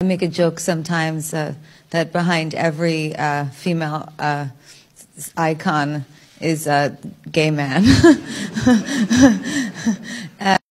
I make a joke sometimes that behind every female icon is a gay man.